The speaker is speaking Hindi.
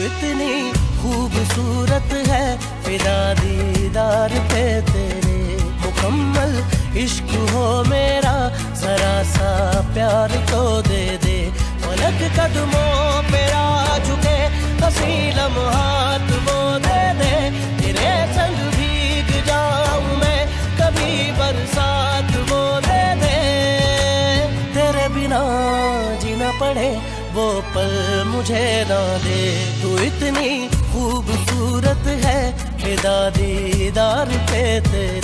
इतनी खूबसूरत है, फिदा दीदार पे तेरे। मुकम्मल इश्क हो मेरा, जरा सा प्यार तो दे दे। पलक कदमों पे आ झुके, हंसी लम्हात वो दे दे। तेरे संग भीग जाऊं मैं, कभी बरसात वो दे दे। तेरे बिना जीना पड़े वो पल मुझे ना दे। तू इतनी खूबसूरत है, फिदा दीदार पे तेरे।